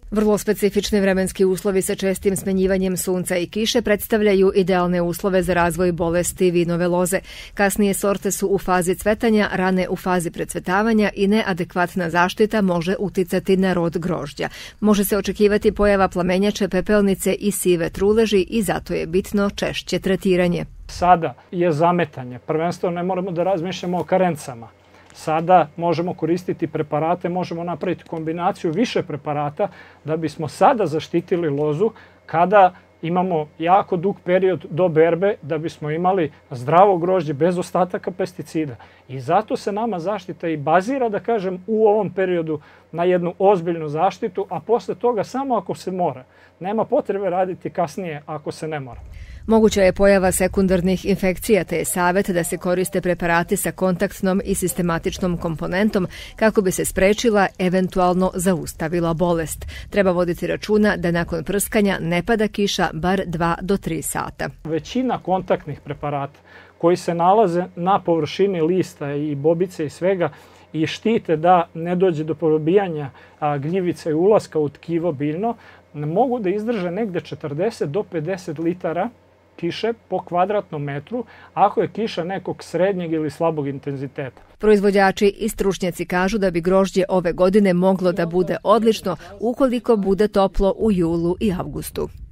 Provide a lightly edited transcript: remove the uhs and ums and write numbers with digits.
Vrlo specifični vremenski uslovi sa čestim smenjivanjem sunca i kiše predstavljaju idealne uslove za razvoj bolesti vinove loze. Kasnije sorte su u fazi cvetanja, rane u fazi precvetavanja i neadekvatna zaštita može uticati na rod grožđa. Može se očekivati pojava plamenjače, pepelnice i sive truleži i zato je bitno češće tretiranje. Sada je zametanje. Prvenstveno ne moramo da razmišljamo o karencama. Sada možemo koristiti preparate, možemo napraviti kombinaciju više preparata da bismo sada zaštitili lozu kada imamo jako dug period do berbe, da bismo imali zdravo grožđe bez ostataka pesticida. I zato se nama zaštita i bazira, da kažem, u ovom periodu na jednu ozbiljnu zaštitu, a posle toga samo ako se mora. Nema potrebe raditi kasnije ako se ne mora. Moguća je pojava sekundarnih infekcija, te je savjet da se koriste preparati sa kontaktnom i sistematičnom komponentom kako bi se sprečila, eventualno zaustavila bolest. Treba voditi računa da nakon prskanja ne pada kiša bar 2 do 3 sata. Većina kontaktnih preparata koji se nalaze na površini lista i bobice i svega i štite da ne dođe do probijanja gljivica i ulaska u tkivo biljno, mogu da izdrže negde 40 do 50 litara kiše po kvadratnom metru ako je kiša nekog srednjeg ili slabog intenziteta. Proizvođači i stručnjaci kažu da bi grožđe ove godine moglo da bude odlično ukoliko bude toplo u julu i avgustu.